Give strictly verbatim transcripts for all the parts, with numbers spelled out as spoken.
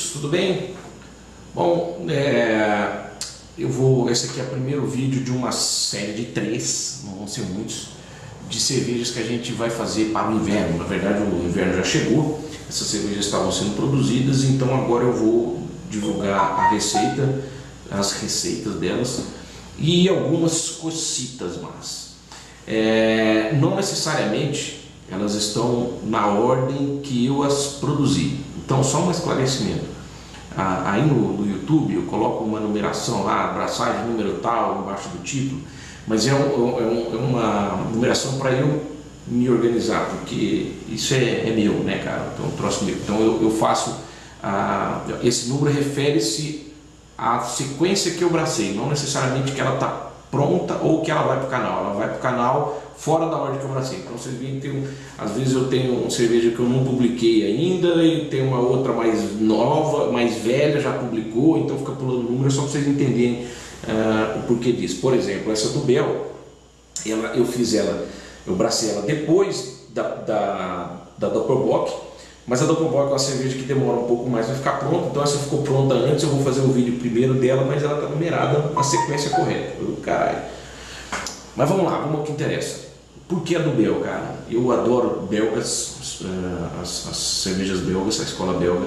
amigos, tudo bem? Bom, é, eu vou. Esse aqui é o primeiro vídeo de uma série de três, não vão ser muitos, de cervejas que a gente vai fazer para o inverno. Na verdade, o inverno já chegou, essas cervejas estavam sendo produzidas, então agora eu vou divulgar a receita, as receitas delas e algumas cocitas más. É, não necessariamente elas estão na ordem que eu as produzi. Então, só um esclarecimento. Ah, aí no, no YouTube eu coloco uma numeração lá, abraçagem número tal, embaixo do título, mas é, um, é, um, é uma numeração para eu me organizar, porque isso é, é meu, né, cara? Então, um troço meu. Então eu, eu faço. Ah, esse número refere-se à sequência que eu bracei, não necessariamente que ela está pronta ou que ela vai para o canal. Ela vai para o canal fora da ordem que eu bracei. Então vocês veem que tem, às vezes eu tenho uma cerveja que eu não publiquei ainda e tem uma outra mais nova, mais velha, já publicou, então fica pulando número só para vocês entenderem uh, o porquê disso. Por exemplo, essa do Bel, ela, eu fiz ela, eu bracei ela depois da, da, da Doppelbock, mas a Doppelbock é uma cerveja que demora um pouco mais para ficar pronta, então essa ficou pronta antes. Eu vou fazer o vídeo primeiro dela, mas ela está numerada na sequência correta. Oh, caralho. Mas vamos lá, vamos ao que interessa. Por que a do Bel, cara? Eu adoro belgas, uh, as, as cervejas belgas, a escola belga.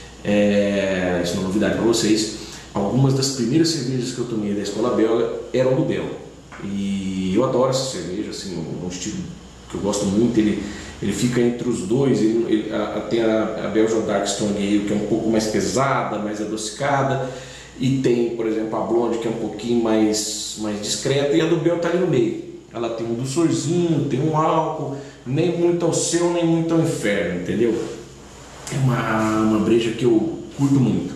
É, isso não é novidade para vocês. Algumas das primeiras cervejas que eu tomei da escola belga eram do Bel. E eu adoro essa cerveja, assim, um, um estilo que eu gosto muito. Ele, ele fica entre os dois. Ele, ele, a, tem a, a Belgian Dark Strong Ale, que é um pouco mais pesada, mais adocicada. E tem, por exemplo, a Blonde, que é um pouquinho mais, mais discreta. E a do Bel está ali no meio. Ela tem um doçorzinho, tem um álcool, nem muito ao céu, nem muito ao inferno, entendeu? É uma, uma breja que eu curto muito.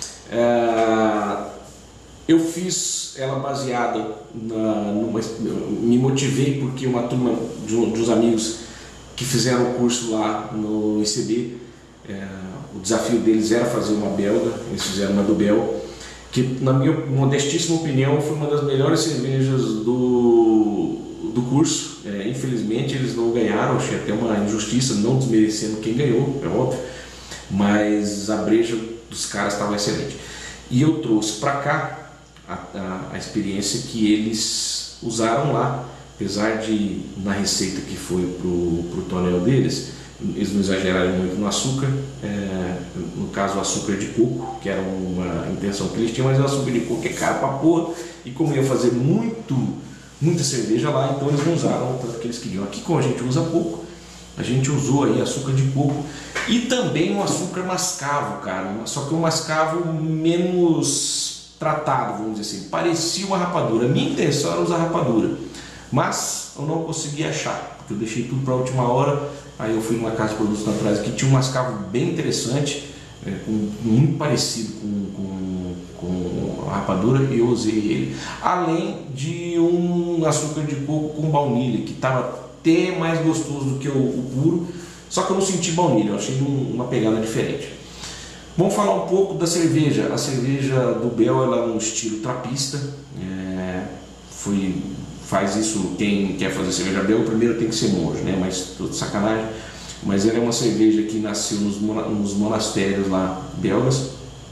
É, eu fiz ela baseada na, numa, me motivei porque uma turma de, de uns amigos que fizeram o curso lá no I C B, é, o desafio deles era fazer uma belga, eles fizeram uma do Bel, que na minha modestíssima opinião foi uma das melhores cervejas do, do curso. É, infelizmente eles não ganharam, achei até uma injustiça, não desmerecendo quem ganhou, é óbvio, mas a breja dos caras estava excelente. E eu trouxe para cá a, a, a experiência que eles usaram lá, apesar de na receita que foi pro, pro tonel deles, eles não exageraram muito no açúcar, é, no caso o açúcar de coco, que era uma intenção que eles tinham, mas o açúcar de coco é caro pra porra, e como ia fazer muito, muita cerveja lá, então eles não usaram o tanto que eles queriam. Aqui, como a gente usa pouco, a gente usou aí açúcar de coco e também um açúcar mascavo, cara, só que um mascavo menos tratado, vamos dizer assim, parecia uma rapadura. A minha intenção era usar rapadura, mas eu não consegui achar, porque eu deixei tudo para a última hora. Aí eu fui numa casa de produtos naturais que tinha um mascavo bem interessante, é, com, muito parecido com, com, com a rapadura, e eu usei ele. Além de um açúcar de coco com baunilha, que estava até mais gostoso do que o, o puro, só que eu não senti baunilha, eu achei um, uma pegada diferente. Vamos falar um pouco da cerveja. A cerveja do Bel, ela é um estilo trapista, é, foi... faz isso quem quer fazer cerveja Bel, primeiro tem que ser monge, né? Mas tudo sacanagem. Mas ela é uma cerveja que nasceu nos, nos monastérios lá belgas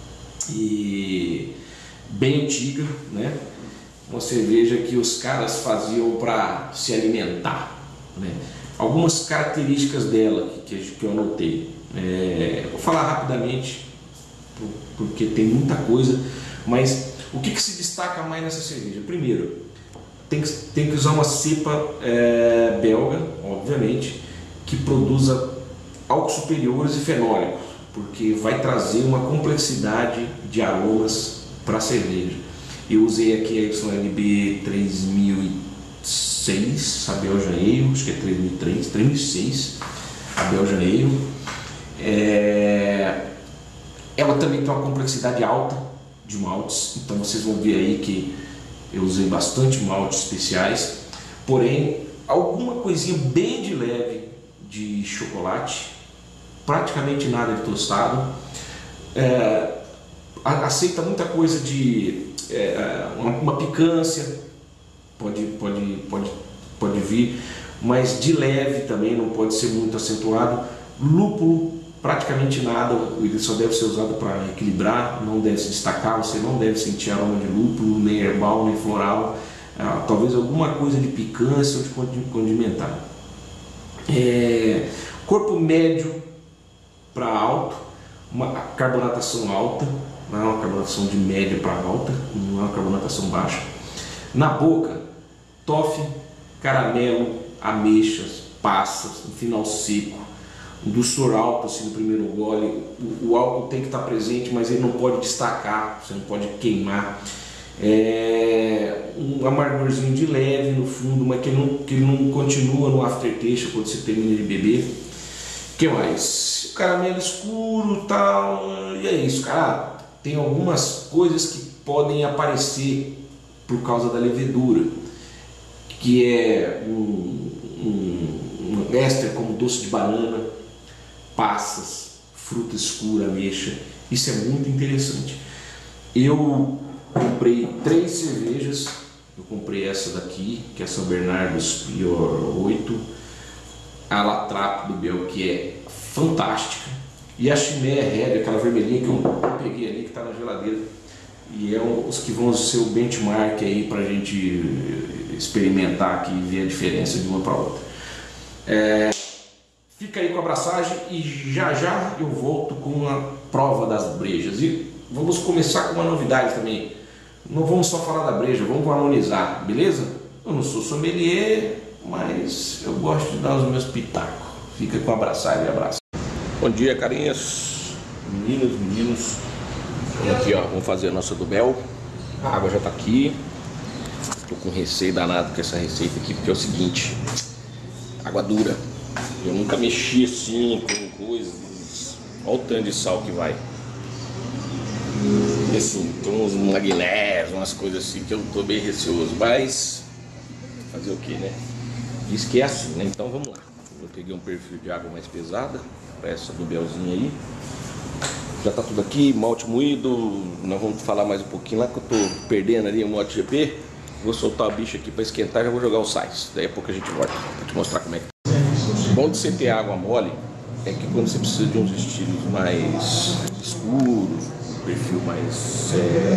e bem antiga, né? Uma cerveja que os caras faziam para se alimentar, né? Algumas características dela que, que eu anotei. É, vou falar rapidamente porque tem muita coisa, mas o que, que se destaca mais nessa cerveja? Primeiro, Tem que, tem que usar uma cepa é, belga, obviamente, que produza álcools superiores e fenólicos, porque vai trazer uma complexidade de aromas para a cerveja. Eu usei aqui a Y L B três mil e seis, a Belgian Ale, acho que é três mil e três, três mil e seis, a Belgian Ale. É, ela também tem uma complexidade alta de maltes, então vocês vão ver aí que eu usei bastante maltes especiais, porém alguma coisinha bem de leve de chocolate, praticamente nada de tostado. É, aceita muita coisa de é, uma, uma picância, pode, pode, pode, pode vir, mas de leve também, não pode ser muito acentuado. Lúpulo praticamente nada, ele só deve ser usado para equilibrar, não deve se destacar, você não deve sentir aroma de lúpulo, nem herbal, nem floral, ah, talvez alguma coisa de picância ou de condimentar. É, corpo médio para alto, uma carbonatação alta, não é uma carbonatação de média para alta, não é uma carbonatação baixa. Na boca, toffee, caramelo, ameixas, passas, um final seco, um doçor alto assim no primeiro gole. O, o álcool tem que estar presente, mas ele não pode destacar, você não pode queimar. É, um amargorzinho de leve no fundo, mas que ele não, que ele não continua no aftertaste quando você termina de beber. O que mais? Caramelo escuro, tal, e é isso, cara. Tem algumas coisas que podem aparecer por causa da levedura, que é um, um, um éster como doce de banana, passas, fruta escura, ameixa. Isso é muito interessante. Eu comprei três cervejas. Eu comprei essa daqui, que é São Bernardo's Prior oito, a Latrape do Bel, que é fantástica, e a Chimé Red, aquela vermelhinha que eu peguei ali, que está na geladeira, e é um, os que vão ser o benchmark aí para a gente experimentar aqui e ver a diferença de uma para outra. É, fica aí com a abraçagem e já já eu volto com a prova das brejas. E vamos começar com uma novidade também. Não vamos só falar da breja, vamos harmonizar, beleza? Eu não sou sommelier, mas eu gosto de dar os meus pitacos. Fica com a abraçagem e abraço. Bom dia, carinhas, meninas, meninos. Vamos aqui, ó, vamos fazer a nossa do Bel. A água já tá aqui. Tô com receio danado com essa receita aqui, porque é o seguinte: água dura. Eu nunca mexi assim com coisas. Olha o tanto de sal que vai. E assim, tem uns magnésios, umas coisas assim que eu tô bem receoso. Mas fazer o que, né? Diz que é assim, né? Então vamos lá. Eu peguei um perfil de água mais pesada para essa do Belzinho aí. Já tá tudo aqui, malte moído. Nós vamos falar mais um pouquinho lá que eu tô perdendo ali o MotoGP. Vou soltar a bicha aqui para esquentar e já vou jogar o sais. Daí a pouco a gente volta para te mostrar como é que tá. O bom de você ter água mole é que quando você precisa de uns estilos mais escuros, um perfil mais,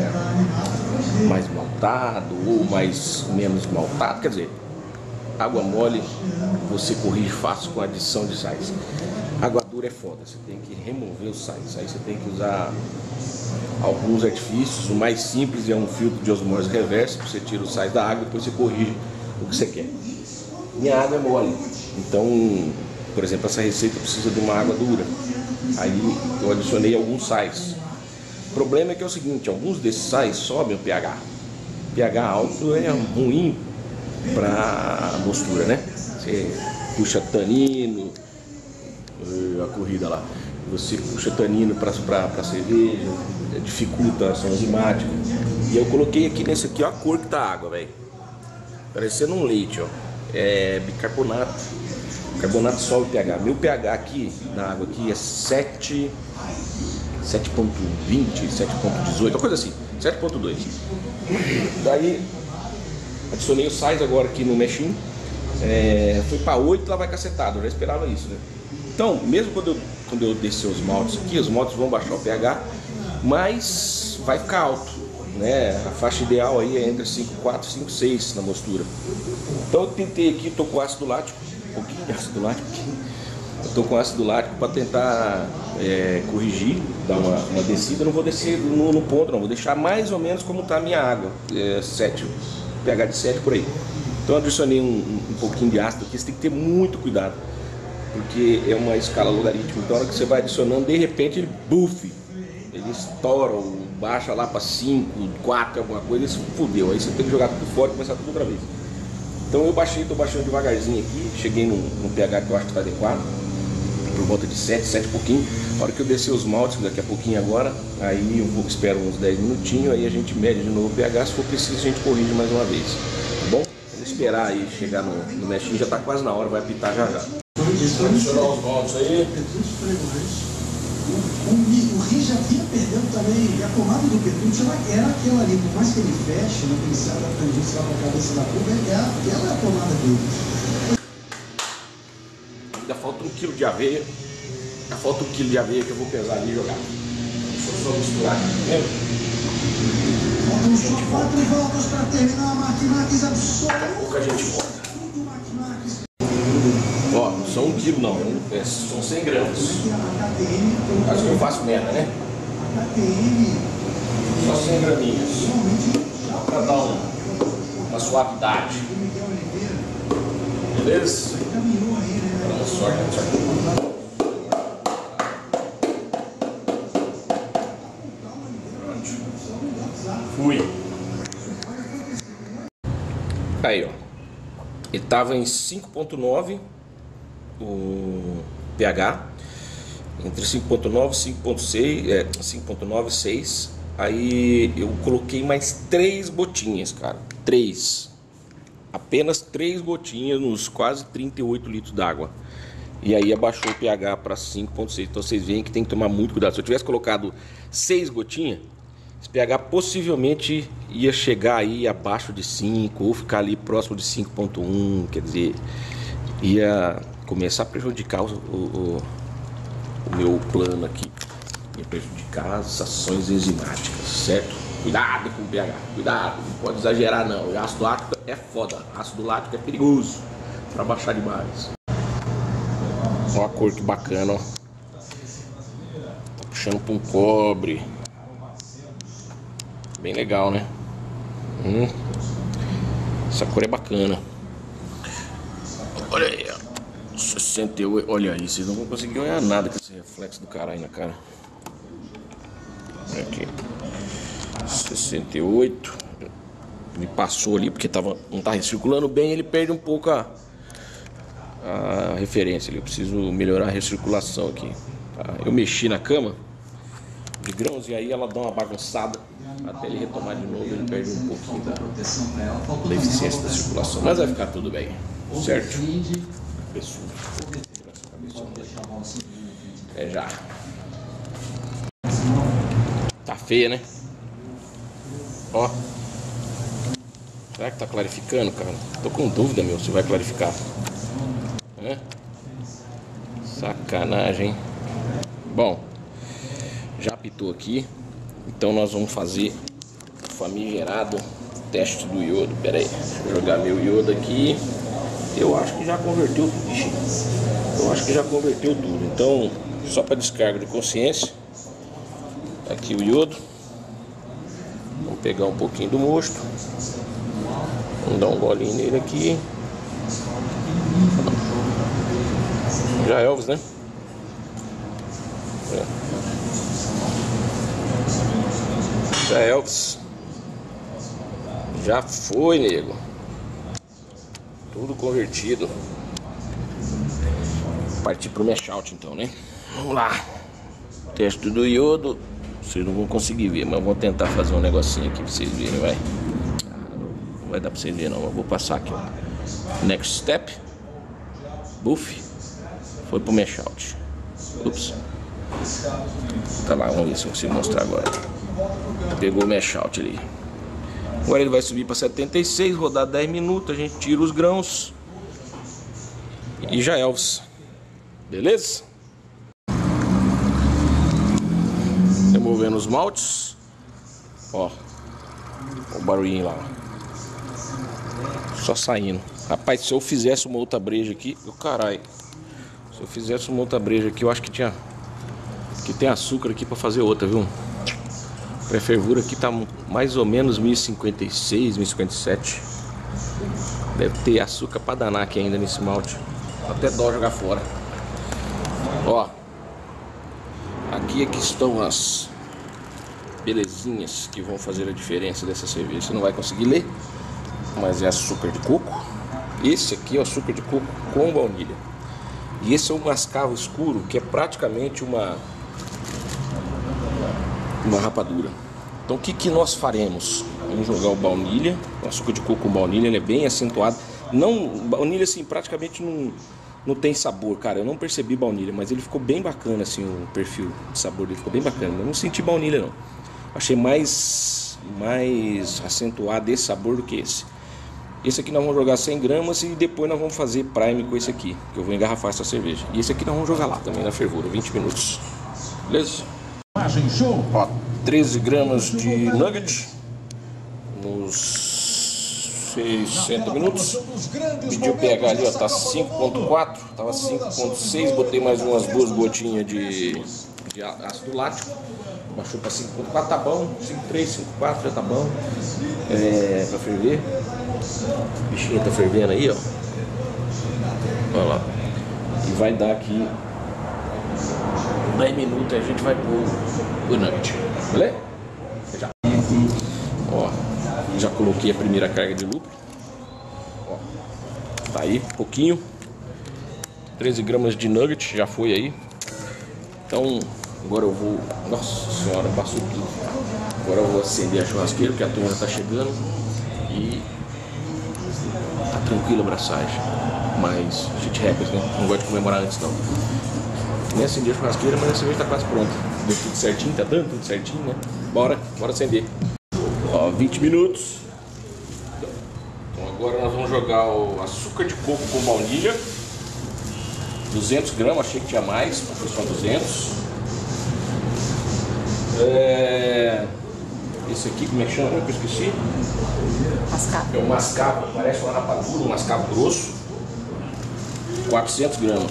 é, mais maltado ou mais menos maltado, quer dizer, água mole você corrige fácil com a adição de sais. Água dura é foda, você tem que remover os sais, aí você tem que usar alguns artifícios. O mais simples é um filtro de osmose reversa, você tira os sais da água e depois você corrige o que você quer. Minha água é mole, então, por exemplo, essa receita precisa de uma água dura, aí eu adicionei alguns sais. O problema é que é o seguinte, alguns desses sais sobem o pH. pH alto é ruim para mostura, né? Você puxa tanino, a corrida lá, você puxa tanino para a cerveja, dificulta a ação enzimática. E eu coloquei aqui nesse aqui, ó, a cor que tá a água, velho, parecendo um leite, ó, é bicarbonato. Carbonato sobe o pH. Meu pH aqui na água aqui é sete ponto vinte, sete ponto dezoito, uma coisa assim, sete ponto dois. Daí adicionei os sais agora aqui no mexinho, é, foi para oito, lá vai cacetado, eu já esperava isso, né? Então, mesmo quando eu, quando eu descer os maltes aqui, os maltes vão baixar o pH, mas vai ficar alto, né? A faixa ideal aí é entre cinco vírgula quatro e cinco vírgula seis na mostura. Então eu tentei aqui, tô com ácido lático, um pouquinho de ácido lático aqui. Eu tô com ácido lático para tentar é, corrigir, dar uma, uma descida. Eu não vou descer no, no ponto, não, vou deixar mais ou menos como está a minha água, é, sete, pH de sete por aí. Então eu adicionei um, um, um pouquinho de ácido aqui, você tem que ter muito cuidado, porque é uma escala logarítmica. Então, na hora que você vai adicionando, de repente ele buff, ele estoura ou baixa lá para cinco, quatro, alguma coisa, isso fudeu. Aí você tem que jogar tudo fora e começar tudo outra vez. Então eu baixei, estou baixando devagarzinho aqui, cheguei no, no pH que eu acho que está adequado, por volta de sete, sete e pouquinho. Na hora que eu descer os maltes, daqui a pouquinho agora, aí eu vou, espero uns dez minutinhos, aí a gente mede de novo o pH, se for preciso a gente corrige mais uma vez, tá bom? Vamos esperar aí chegar no, no mexinho, já está quase na hora, vai apitar já já. Adicionar os maltes aí. O, o Ri já vinha perdendo também, a pomada do Petrucci era aquela ali, por mais que ele feche, né, que ele sai da tangência lá para a cabeça da curva, é, ela é a pomada dele. Ainda falta um quilo de aveia Falta um quilo de aveia que eu vou pesar ali e jogar. Só misturar aqui, entendeu? Faltam só quatro voltas para terminar a Maquimax absoluta. Daqui a pouco a gente volta. Ó, não são um quilo não, é, são cem gramas. Acho que eu faço merda, né? Só cem graminhas. Pra dar um, uma suavidade. Beleza? Dá sorte, sorte. Fui. Aí, ó. Ele tava em cinco ponto nove o pH, entre cinco ponto nove e cinco ponto seis, é, cinco ponto nove e seis. Aí eu coloquei mais três gotinhas, cara. Três. Apenas três gotinhas nos quase trinta e oito litros d'água. E aí abaixou o pH para cinco ponto seis. Então vocês veem que tem que tomar muito cuidado. Se eu tivesse colocado seis gotinhas, esse pH possivelmente ia chegar aí abaixo de cinco ou ficar ali próximo de cinco ponto um, quer dizer, ia começar a prejudicar o, o, o meu plano aqui, ia prejudicar as ações enzimáticas, certo? Cuidado com o pH, cuidado, não pode exagerar não, o ácido lático é foda, ácido lático é perigoso para baixar demais. Olha a cor que bacana, ó. Tá puxando para um cobre. Bem legal, né? Hum. Essa cor é bacana. Olha aí, ó. sessenta e oito. Olha aí, vocês não vão conseguir olhar nada com esse reflexo do caralho na cara. Olha aqui. sessenta e oito. Ele passou ali porque tava, não tá recirculando bem. Ele perde um pouco a, a referência ali. Eu preciso melhorar a recirculação aqui. Tá? Eu mexi na cama de grãos e aí ela dá uma bagunçada. Até ele retomar de novo, ele perde um pouquinho da, da eficiência da circulação. Mas vai ficar tudo bem, certo? É já. Tá feia, né? Ó. Será que tá clarificando, cara? Tô com dúvida, meu, se vai clarificar. Hã? Sacanagem, hein? Bom, já apitou aqui. Então nós vamos fazer o famigerado teste do iodo. Pera aí, deixa eu jogar meu iodo aqui. Eu acho que já converteu tudo. Eu acho que já converteu tudo. Então, só para descarga de consciência, aqui o iodo. Vamos pegar um pouquinho do mosto. Vamos dar um golinho nele aqui. Já é Elvis, né? É. Já é Elvis. Já foi, nego. Tudo convertido. Partir pro mesh out então, né? Vamos lá. Teste do iodo. Vocês não vão conseguir ver, mas vou tentar fazer um negocinho aqui pra vocês verem, vai. Não vai dar pra vocês verem não, eu vou passar aqui, ó. Next step. Buff. Foi pro mesh out. Ups. Tá lá, vamos ver se eu consigo mostrar agora. Pegou o mesh out ali. Agora ele vai subir para setenta e seis, rodar dez minutos, a gente tira os grãos e já é Elvis. Beleza? Removendo os maltes. Ó, o barulhinho lá. Só saindo. Rapaz, se eu fizesse uma outra breja aqui, o caralho. Se eu fizesse uma outra breja aqui, eu acho que tinha que tem açúcar aqui para fazer outra, viu? A fervura aqui tá mais ou menos mil e cinquenta e seis, mil e cinquenta e sete. Deve ter açúcar pra danar aqui ainda nesse malte. Até dó jogar fora. Ó, aqui é que estão as belezinhas que vão fazer a diferença dessa cerveja. Você não vai conseguir ler, mas é açúcar de coco. Esse aqui é o açúcar de coco com baunilha. E esse é o mascavo escuro, que é praticamente uma uma rapadura. Então o que, que nós faremos? Vamos jogar o baunilha, o açúcar de coco com baunilha, ele é bem acentuado. Não, baunilha assim, praticamente não, não tem sabor, cara. Eu não percebi baunilha, mas ele ficou bem bacana assim, o perfil de sabor dele ficou bem bacana. Eu não senti baunilha não. Achei mais, mais acentuado esse sabor do que esse. Esse aqui nós vamos jogar cem gramas e depois nós vamos fazer prime com esse aqui, que eu vou engarrafar essa cerveja. E esse aqui nós vamos jogar lá também na fervura, vinte minutos. Beleza? Ó, treze gramas de nugget nos sessenta minutos. Mediu o pH ali, ó, tá cinco ponto quatro, tava cinco ponto seis, botei mais umas duas gotinhas de, de ácido lático. Baixou para cinco ponto quatro, tá bom. cinco ponto três, cinco ponto quatro já tá bom. É, pra ferver. O bichinho tá fervendo aí, ó. Olha lá. E vai dar aqui dez minutos, a gente vai pôr o nugget. Beleza? Já. Ó, já coloquei a primeira carga de lúpulo. Ó, tá aí, pouquinho. treze gramas de nugget, já foi aí. Então, agora eu vou... Nossa senhora, passou tudo. Agora eu vou acender a churrasqueira, porque a turma tá chegando. E... tá tranquila a abraçagem. Mas, shit happens, né? Não gosto de comemorar antes, não. Nem acendi a churrasqueira, mas a cerveja tá quase pronta. Deu tudo certinho, tá dando tudo certinho, né? Bora, bora acender. Ó, vinte minutos. Então agora nós vamos jogar o açúcar de coco com baunilha. duzentos gramas, achei que tinha mais, foi só duzentos. É... Esse aqui, como é que chama? Eu esqueci. Mascavo. É o mascavo, parece uma rapadura, um mascavo grosso. quatrocentos gramas.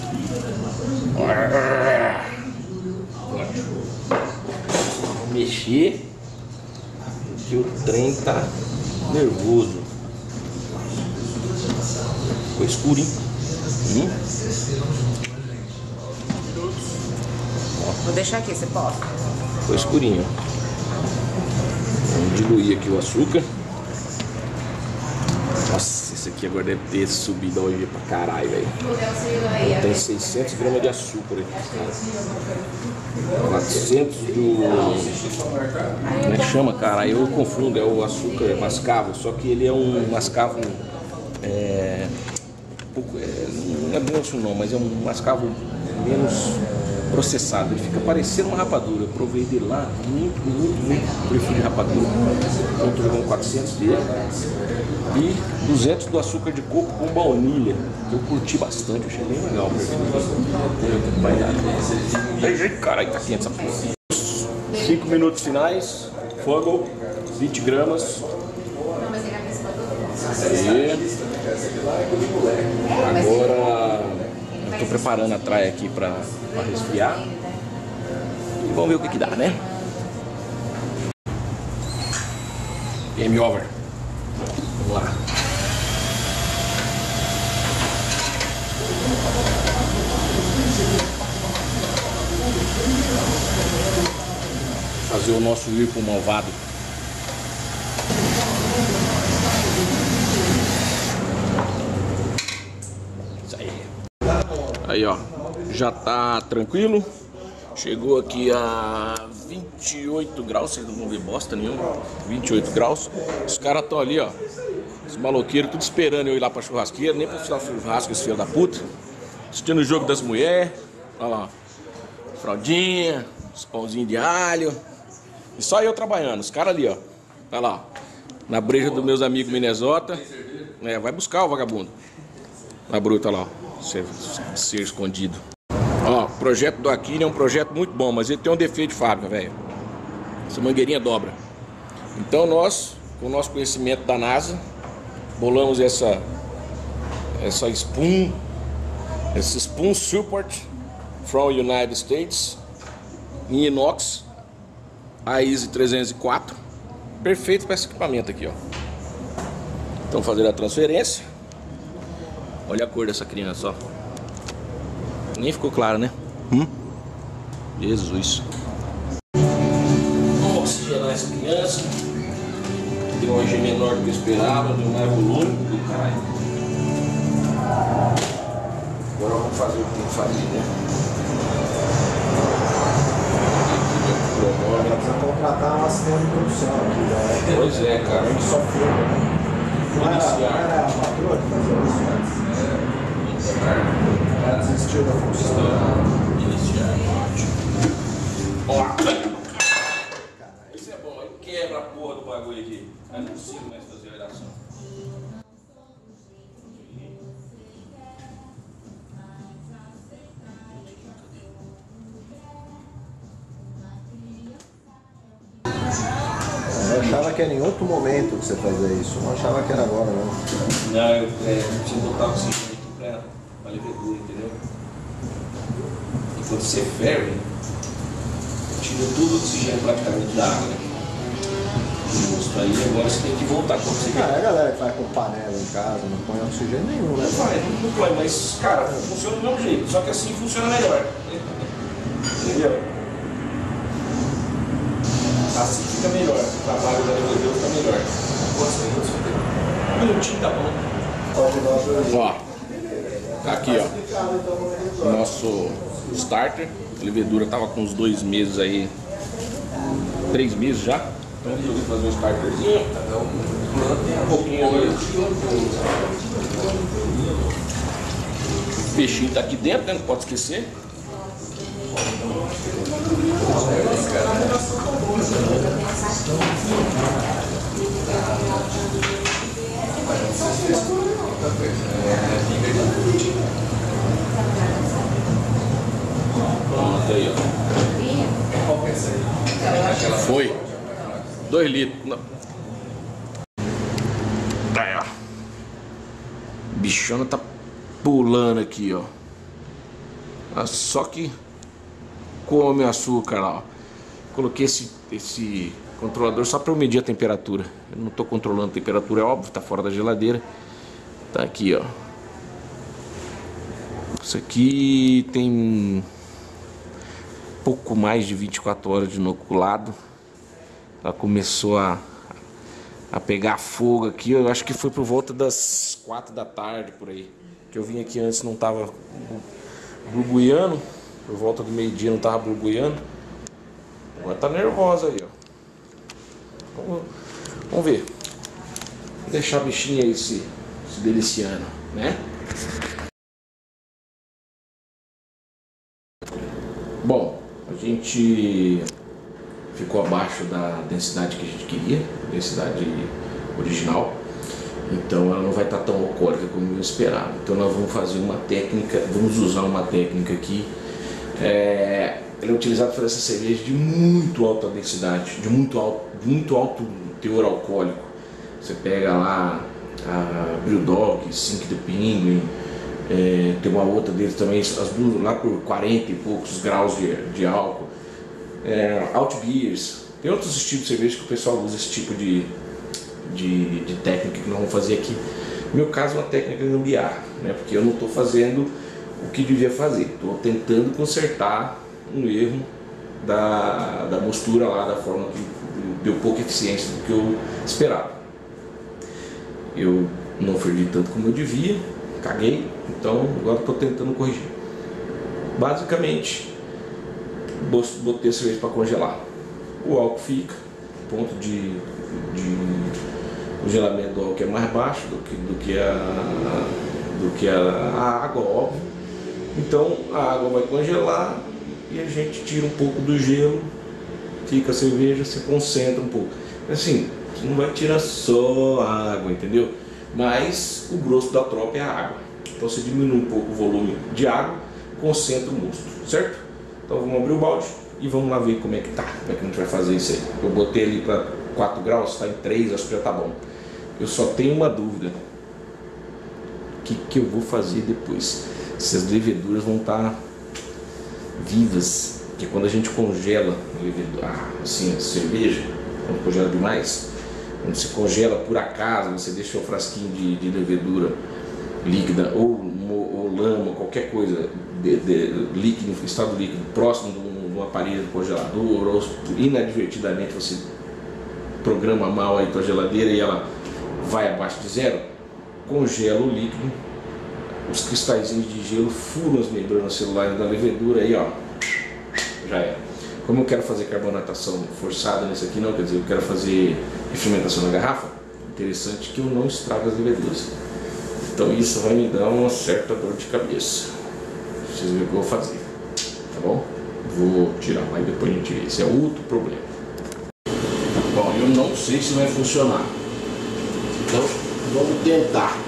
Vou mexer, que o trem tá nervoso. Ficou escuro, hein? Hum? Vou deixar aqui, você pode? Ficou escurinho. Vamos diluir aqui o açúcar. Nossa, esse aqui agora deve ter subido hoje pra caralho, velho. Tem seiscentos gramas de açúcar aqui. quatrocentos do... Como é que chama, cara? Eu confundo, é o açúcar mascavo, só que ele é um mascavo... É... Pouco, é... Não é bem assim não, mas é um mascavo menos processado. Ele fica parecendo uma rapadura. Eu provei dele lá, muito, muito, muito. Prefiro rapadura. Então estou jogando quatrocentos dele. E duzentos do açúcar de coco com baunilha. Eu curti bastante, eu achei bem legal. Vai dar. Caralho, tá quente essa porra. cinco minutos finais. Fogo, vinte gramas. E agora eu tô preparando a traia aqui pra, pra resfriar. E vamos ver o que que dá, né? Game over. Vamos lá. Fazer o nosso Whirlpool malvado. Isso aí. Aí, ó. Já tá tranquilo. Chegou aqui a vinte e oito graus, vocês não vão ver bosta nenhuma. vinte e oito graus. Os caras estão ali, ó. Os maloqueiros, tudo esperando eu ir lá pra churrasqueira. Nem pra tirar churrasco, esse filho da puta. Assistindo o jogo das mulheres. Olha lá. Fraldinha, os pãozinhos de alho. E só eu trabalhando. Os caras ali, ó. Olha lá. Na breja dos meus amigos Minnesota. É, vai buscar o vagabundo. Na bruta lá, ó. Ser, ser escondido. Ó, o projeto do Aquino é um projeto muito bom, mas ele tem um defeito de fábrica, velho. Essa mangueirinha dobra. Então nós, com o nosso conhecimento da NASA, bolamos essa essa spoon, esse spoon support from United States em inox, a Easy trezentos e quatro, perfeito para esse equipamento aqui, ó. Então fazendo a transferência. Olha a cor dessa criança, ó. Nem ficou claro, né? Hum? Jesus. Vamos oxigenar essa criança. Deu um G menor do que eu esperava, deu mais volume do caralho. Agora vamos fazer o que tem que fazer, né? Dá pra contratar uma cena de produção aqui, né? Pois é, cara. A gente só filma, né? Não era, não era a patroa que fazia isso antes? Ela desistiu da função. Iniciar. Ó. Isso é bom, aí quebra a porra do bagulho aqui. Eu não consigo mais fazer a oração. Eu achava que era em outro momento que você fazia isso, não achava que era agora, não. Não, eu é, preciso botar oxigênio aqui pra, pra levedura, entendeu? E quando você ferve, tira todo o oxigênio praticamente da água, né? Justo, aí agora você tem que voltar com oxigênio. Ah, é a galera que vai com panela em casa, não põe oxigênio nenhum, né? Não vai, não põe, mas cara, funciona do mesmo jeito, só que assim funciona melhor. Entendeu? Assim fica melhor, o trabalho da levedura fica melhor. Quantos minutos? Um minutinho tá bom. Ó, tá aqui ó, o nosso starter. A levedura tava com uns dois meses aí, três meses já. Então eu resolvi fazer um starterzinho, um pouquinho aí. O peixinho tá aqui dentro, né? Não pode esquecer. Pronto aí, ó. Foi. Dois litros. Não. Aí, ó. Bichona tá pulando aqui, ó. Só que come açúcar lá, ó. Coloquei esse, esse controlador só para eu medir a temperatura. Eu não estou controlando a temperatura, é óbvio, tá fora da geladeira. Tá aqui, ó. Isso aqui tem pouco mais de vinte e quatro horas de inoculado. Ela começou a, a pegar fogo aqui. Eu acho que foi por volta das quatro da tarde, por aí. Que eu vim aqui antes, não tava burbuiando. Por volta do meio-dia não tava burbuiando. Agora tá nervosa aí, ó. Vamos, vamos ver. Vou deixar a bichinha aí se, se deliciando, né? Bom, a gente ficou abaixo da densidade que a gente queria, densidade original. Então ela não vai estar tão alcoólica como eu esperava. Então nós vamos fazer uma técnica, vamos usar uma técnica aqui. É, ela é utilizada para fazer essa cerveja de muito alta densidade, de muito alto, de muito alto teor alcoólico. Você pega lá a Brewdog, Sink the Penguin, é, tem uma outra deles também, as duas lá por quarenta e poucos graus de, de álcool. É, Alt Beers, tem outros estilos de cerveja que o pessoal usa esse tipo de, de, de técnica que nós vamos fazer aqui. No meu caso é uma técnica gambiarra, né? Porque eu não estou fazendo o que devia fazer, estou tentando consertar um erro da, da mostura lá, da forma que deu pouca eficiência do que eu esperava. Eu não fervi tanto como eu devia, caguei, então agora estou tentando corrigir. Basicamente, botei a cerveja para congelar. O álcool fica, o ponto de, de congelamento do álcool é mais baixo do que, do que, a, do que a, a água, óbvio. Então a água vai congelar e a gente tira um pouco do gelo, fica a cerveja, se concentra um pouco. Assim, você não vai tirar só a água, entendeu? Mas o grosso da tropa é a água. Então você diminui um pouco o volume de água, concentra o mosto, certo? Então vamos abrir o balde e vamos lá ver como é que tá, como é que a gente vai fazer isso aí. Eu botei ali para quatro graus, está em três, acho que já tá bom. Eu só tenho uma dúvida. O que, que eu vou fazer depois? Se as leveduras vão estar vivas, porque quando a gente congela a levedura, ah, assim, a cerveja, quando congela demais, quando você congela por acaso, você deixa o frasquinho de, de levedura líquida ou, ou lama, qualquer coisa de, de, líquido, estado líquido, próximo de um aparelho congelador, ou inadvertidamente você programa mal aí a tua geladeira e ela vai abaixo de zero, congela o líquido, os cristalzinhos de gelo furam as membranas celulares da levedura aí, ó, já era. Como eu quero fazer carbonatação forçada nesse aqui, não, quer dizer, eu quero fazer fermentação na garrafa, interessante que eu não estrago as leveduras. Então isso vai me dar uma certa dor de cabeça. Preciso ver o que eu vou fazer, tá bom? Vou tirar, mas depois a gente vê. Esse é outro problema. Bom, eu não sei se vai funcionar. Então vamos tentar.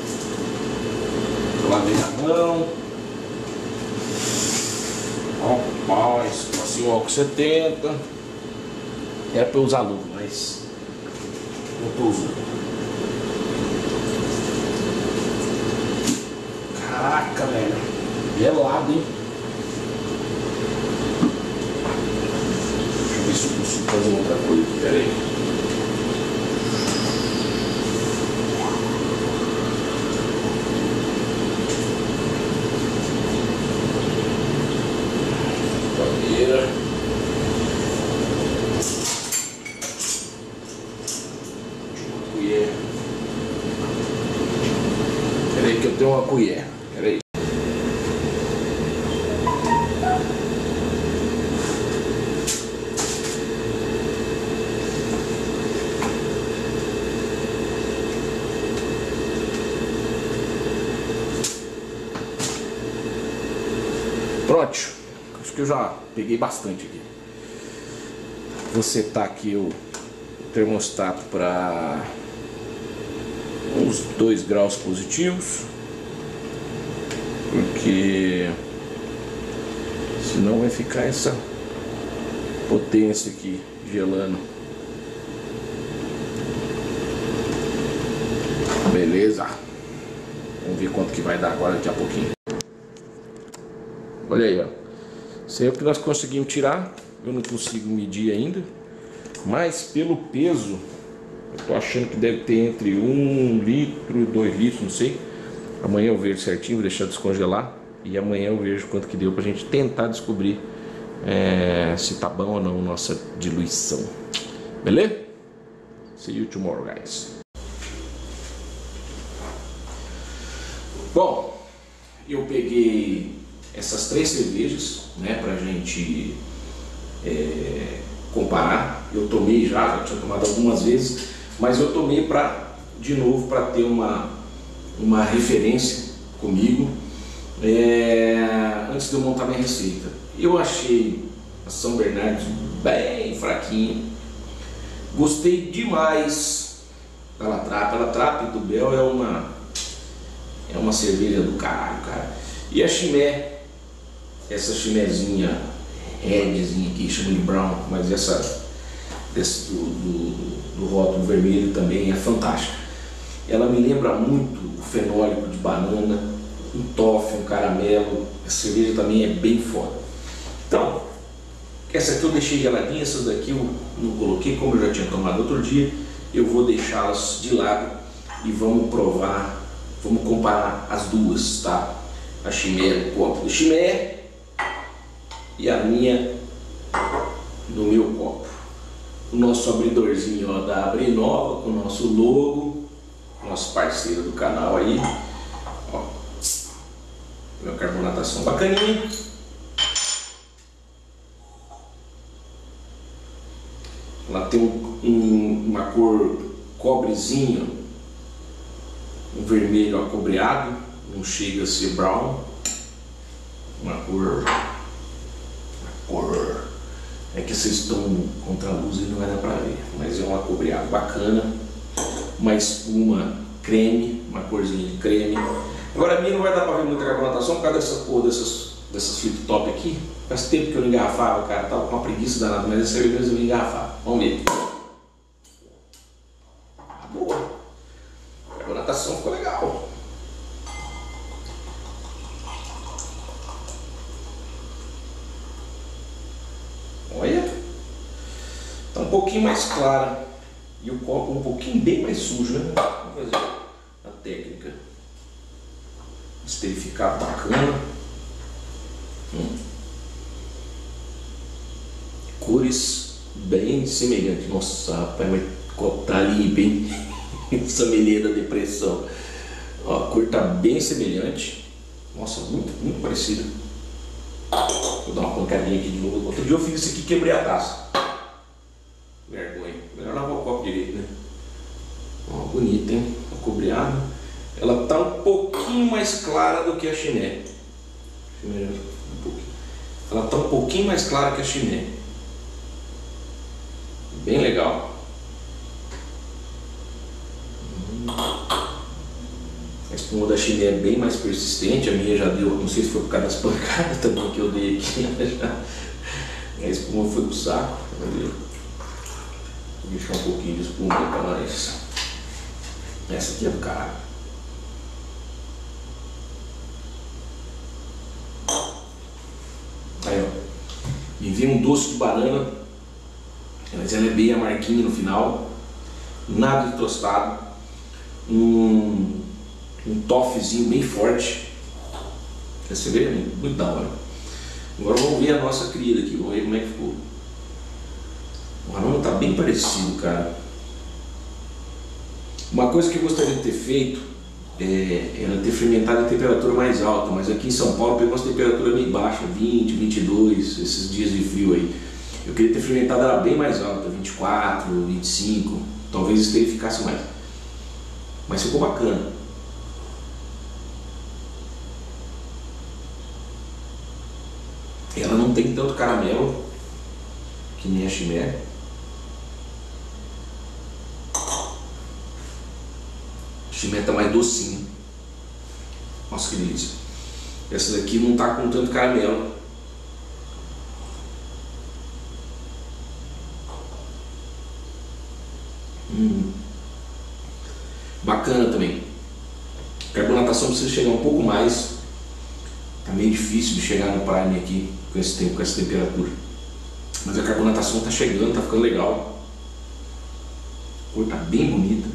Eu lavei a mão. Rapaz, passei o álcool setenta. Era para eu usar luva, mas Eu tô usando. Caraca, velho. Gelado, hein? Deixa eu ver se eu consigo fazer outra coisa aqui. Pera aí. Bandeira. Peraí que eu tenho uma colher. Peraí. Pronto. Acho que eu já peguei bastante aqui. Vou setar aqui o termostato para uns dois graus positivos, porque senão vai ficar essa potência aqui gelando. Beleza, vamos ver quanto que vai dar agora daqui a pouquinho. Olha aí, ó, isso aí é o que nós conseguimos tirar. Eu não consigo medir ainda, mas pelo peso eu tô achando que deve ter entre um litro e dois litros, não sei. Amanhã eu vejo certinho, vou deixar descongelar. E amanhã eu vejo quanto que deu pra gente tentar descobrir é, se tá bom ou não nossa diluição. Beleza? See you tomorrow, guys. Bom, eu peguei essas três cervejas, né, pra gente é, comparar. Eu tomei já, já tinha tomado algumas vezes, mas eu tomei para, de novo, para ter uma, uma referência comigo, é, antes de eu montar minha receita. Eu achei a São Bernardo bem fraquinha, gostei demais da La Trappe. A La Trappe do Bel é uma, é uma cerveja do caralho, cara. E a Chimay, essa chimézinha redzinha aqui, chama de brown, mas essa desse, do, do, do rótulo vermelho também é fantástica. Ela me lembra muito o fenólico de banana, um toffee, um caramelo. A cerveja também é bem foda. Então, essa aqui eu deixei geladinha, essas daqui eu não coloquei, como eu já tinha tomado outro dia. Eu vou deixá-las de lado e vamos provar, vamos comparar as duas, tá? A Chimay, o copo do Chimay e a minha no meu copo. O nosso abridorzinho, ó, da Abrinova, com o nosso logo, nosso parceiro do canal aí, ó, uma carbonatação bacaninha. Ela tem um, um, uma cor cobrezinho, um vermelho acobreado, não chega a ser brown, uma cor, uma cor, é que vocês estão contra a luz e não vai dar pra ver, mas é um acobreado bacana, uma espuma creme, uma corzinha de creme. Agora a minha não vai dar pra ver muita carbonatação por causa dessa cor, dessas, dessas flip top aqui. Faz tempo que eu não engarrafava, cara, tava com uma preguiça danada, mas essa cerveja eu não engarrafava. Vamos ver. Ah, boa. A carbonatação ficou legal. Olha, tá um pouquinho mais clara e o copo um pouquinho bem mais sujo, né? Vamos fazer a técnica, esterificar bacana. Hum. Cores bem semelhantes. Nossa, rapaz, mas o copo tá limpo, hein? Essa menina da depressão. Ó, a cor tá bem semelhante. Nossa, muito, muito parecida. Vou dar uma pancadinha aqui de novo. Outro dia eu fiz isso aqui e quebrei a taça. Vergonha. Melhor lavar o copo direito, né? Ó, bonita, hein? Acobreada. Ela tá um pouquinho mais clara do que a Chimay. Ela tá um pouquinho mais clara que a Chimay. Bem legal. A espuma da Chimay é bem mais persistente. A minha já deu, não sei se foi por causa das pancadas também que eu dei aqui. A espuma foi pro saco. Vou deixar um pouquinho de espuma aí pra nós. Essa aqui é do caralho. Aí, ó. Me vem um doce de banana, mas ela é bem amarguinha no final. Nada de tostado. Um, um toffezinho bem forte. Você vê? Muito da hora. Agora vamos ver a nossa querida aqui. Vamos ver como é que ficou. O aroma tá bem parecido, cara. Uma coisa que eu gostaria de ter feito é, era ter fermentado a temperatura mais alta, mas aqui em São Paulo pegou uma temperatura meio baixa, vinte, vinte e dois, esses dias de frio aí. Eu queria ter fermentado ela bem mais alta, vinte e quatro, vinte e cinco, talvez isso daí ficasse mais. Mas ficou bacana. Ela não tem tanto caramelo que nem a Chimay. A Chimay tá mais docinho. Nossa, que delícia. Essa daqui não tá com tanto caramelo. Hum. Bacana também. A carbonatação precisa chegar um pouco mais. Tá meio difícil de chegar no prime aqui com esse tempo, com essa temperatura. Mas a carbonatação tá chegando, tá ficando legal. A cor tá bem bonita.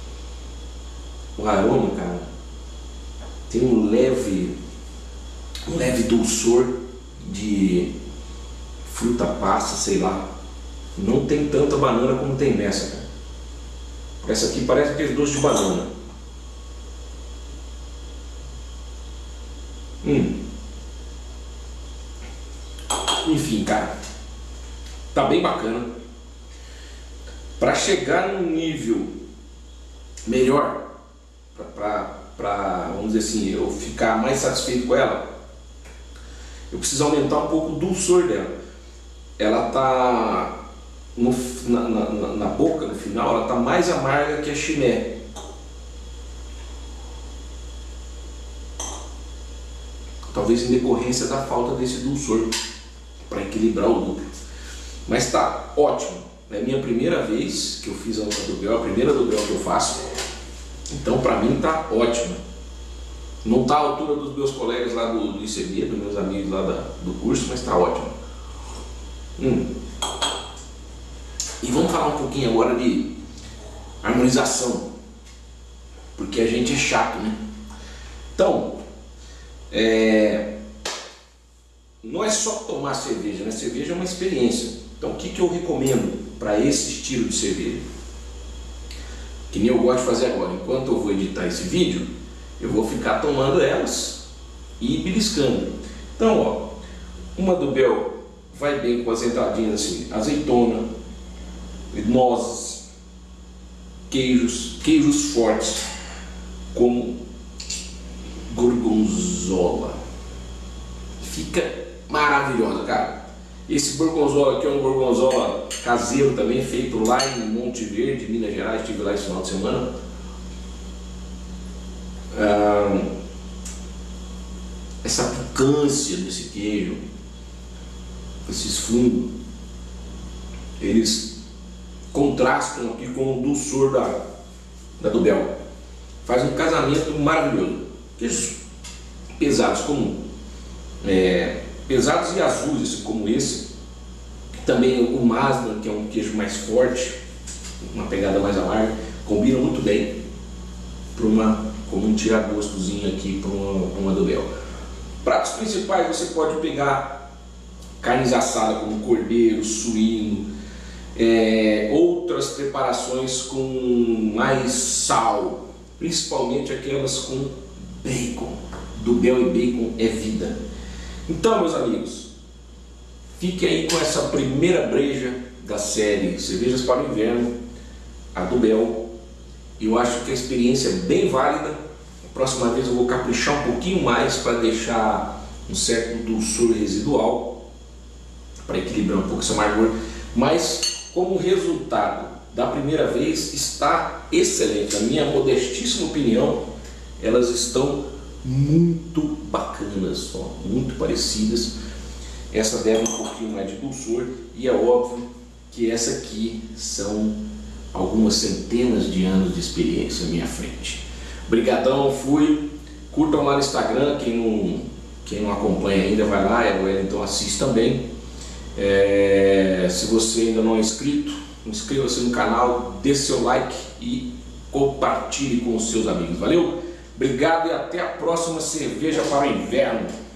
O aroma, cara, tem um leve, um leve dulçor de fruta passa, sei lá. Não tem tanta banana como tem nessa, cara. Essa aqui parece aquele doce de banana. Hum. Enfim, cara, tá bem bacana. Para chegar num nível melhor, para, vamos dizer assim, eu ficar mais satisfeito com ela, eu preciso aumentar um pouco o dulçor dela. Ela tá no, na, na, na boca, no final, ela tá mais amarga que a Chimay. Talvez em decorrência da falta desse dulçor para equilibrar o duplo. Mas tá ótimo. É a minha primeira vez que eu fiz a Dubel, a primeira Dubel que eu faço. Então para mim tá ótimo. Não tá à altura dos meus colegas lá do, do I C B, dos meus amigos lá da, do curso, mas tá ótimo. Hum. E vamos falar um pouquinho agora de harmonização, porque a gente é chato, né? Então, é... não é só tomar cerveja, né? Cerveja é uma experiência. Então o que, que eu recomendo para esse estilo de cerveja? Que nem eu gosto de fazer agora. Enquanto eu vou editar esse vídeo, eu vou ficar tomando elas e beliscando. Então, ó, uma Dubel vai bem com as entradinhas assim, azeitona, nozes, queijos, queijos fortes, como gorgonzola. Fica maravilhosa, cara. Esse gorgonzola aqui é um gorgonzola caseiro também, feito lá em Monte Verde, Minas Gerais. Estive lá esse final de semana. Ah, essa picância desse queijo, esses fungos, eles contrastam aqui com o dulçor da, da Dubel. Faz um casamento maravilhoso. Queijos pesados como é, pesados e azuis, como esse. Também o Mazda, que é um queijo mais forte, uma pegada mais amarga, combina muito bem para uma, como um tiragostozinho aqui para uma, uma Dubel. Pratos principais você pode pegar carnes assadas como cordeiro, suíno, é, outras preparações com mais sal, principalmente aquelas com bacon. Dubel e bacon é vida. Então, meus amigos, fiquem aí com essa primeira breja da série Cervejas para o Inverno, a Dubel. Eu acho que a experiência é bem válida. A próxima vez eu vou caprichar um pouquinho mais para deixar um certo dulçor residual, para equilibrar um pouco esse amargor. Mas como resultado da primeira vez está excelente. Na minha modestíssima opinião, elas estão muito bacanas, ó, muito parecidas. Essa deve um pouquinho mais de dulçor e é óbvio que que essa aqui são algumas centenas de anos de experiência à minha frente. Brigadão, fui. Curtam lá no Instagram, quem não, quem não acompanha ainda vai lá, é o Wellington Assis também. É, se você ainda não é inscrito, inscreva-se no canal, dê seu like e compartilhe com os seus amigos. Valeu? Obrigado e até a próxima cerveja para o inverno.